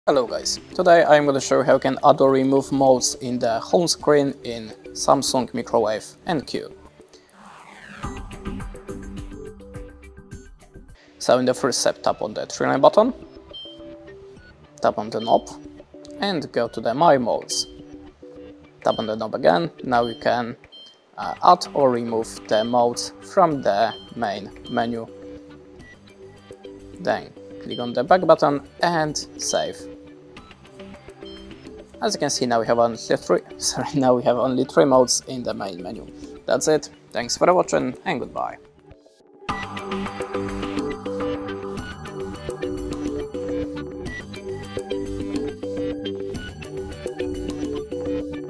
Hello guys, today I'm going to show you how you can add or remove modes in the home screen in Samsung Microwave NQ. So in the first step, tap on the 3-line button, tap on the knob and go to the My Modes. Tap on the knob again. Now you can add or remove the modes from the main menu. Then click on the back button and save. As you can see, now we have only three modes in the main menu. That's it. Thanks for watching and goodbye.